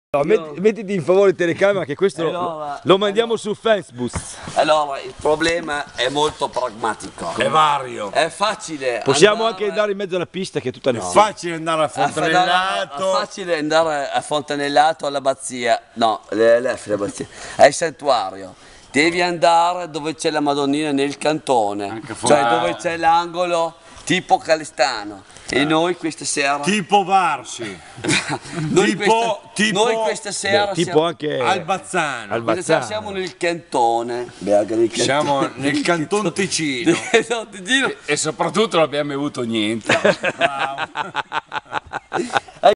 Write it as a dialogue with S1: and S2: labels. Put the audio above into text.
S1: No, mettiti in favore telecamera che questo lo mandiamo su Facebook.
S2: Allora, il problema è molto pragmatico.
S3: È vario.
S2: È facile.
S1: Possiamo anche andare in mezzo alla pista che è tutta
S3: È facile andare a Fontanellato.
S2: È facile andare a Fontanellato all'abbazia. No, l'abbazia. Al santuario. Devi andare dove c'è la Madonnina nel cantone. Cioè dove c'è l'angolo tipo Calestano. E noi questa sera.
S3: Tipo Varsi.
S2: noi questa sera
S1: tipo
S2: siamo
S1: anche
S3: Albazzano.
S2: questa sera siamo nel cantone.
S3: Siamo nel Canton Ticino.
S2: Ticino.
S4: E soprattutto non abbiamo bevuto niente.
S3: Bravo.